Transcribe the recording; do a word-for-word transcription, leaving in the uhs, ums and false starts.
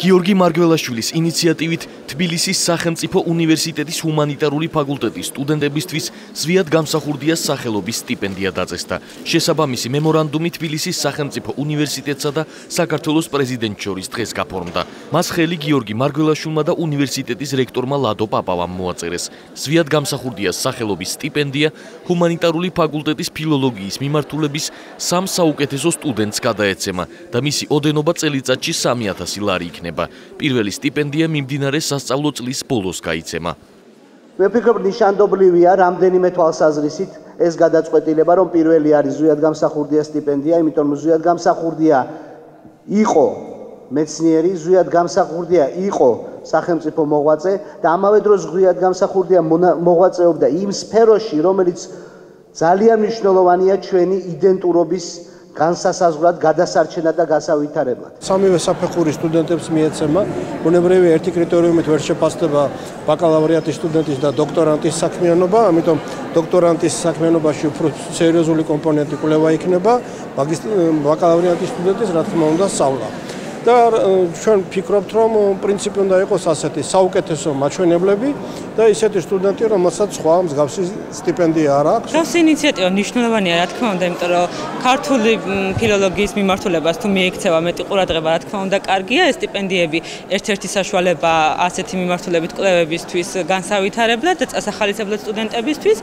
გიორგი მარგველაშვილის ინიციატივით თბილისის სახელმწიფო უნივერსიტეტის ჰუმანიტარული ფაკულტეტის სტუდენტებისთვის ზვიად გამსახურდია სახელობის სტიპენდია დაწესდა. შესაბამისი მემორანდუმი თბილისის სახელმწიფო უნივერსიტეტსა და საქართველოს პრეზიდენტს შორის დღეს გაფორმდა. მას ხელი გიორგი მარგველაშვილმა და უნივერსიტეტის რექტორმა ლადო პაპავამ მოაწერეს. ზვიად გამსახურდია სახელობის სტიპენდია ჰუმანიტარული ფაკულტეტის ფილოლოგიის მიმართულების სამ საუკეთესო სტუდენტს გადაეცემა და მისი ოდენობა წელიწადში სამი ათასი ლარი იქნება. პირველი სტიპენდია მიმდინარე სასწავლო წლის ბოლოს გაიცემა. მე ვფიქრობ ნიშანდობლივია რამდენიმე თვალსაზრისით ეს გადაწყვეტილება, რომ პირველი არის ზვიად გამსახურდია სტიპენდია, იმიტომ რომ ზვიად გამსახურდია იყო მეცნიერი, ზვიად გამსახურდია იყო სახელმწიფო მოღვაწე და ამავე დროს ზვიად გამსახურდია მოღვაწეობდა იმ სფეროში, რომელიც ძალიან მნიშვნელოვანია ჩვენი იდენტურობის განსასაზღვრად, გადასარჩენად და გასავითარებლად. სამივე საფეხურის სტუდენტებს მიეცემა, ბუნებრივია ერთი კრიტერიუმით ვერ შეფასდება ბაკალავრიატის სტუდენტის და დოქტორანტის საქმიანობა, ამიტომ დოქტორანტის საქმიანობაში უფრო სერიოზული კომპონენტი კვლევა იქნება, ბაკალავრიატის სტუდენტის რა თქმა უნდა სწავლა. და ჩვენ ვფიქრობთ, რომ პრინციპი უნდა იყოს ასეთი, საუკეთესო მაჩვენებლები და ისეთი სტუდენტი, რომელსაც სხვა მსგავსი სტიპენდია არ აქვს. ეს ინიციატივა მნიშვნელოვანია, რა თქმა უნდა, იმიტომ რომ ქართული ფილოლოგიის მიმართულებას თუ მიექცევა მეტი ყურადღება, რა თქმა უნდა, კარგია, ეს სტიპენდიები ერთ-ერთი საშუალება ასეთი მიმართულებით კვლევებისთვის განსავითარებლად და წასახალისებლად სტუდენტებისთვის.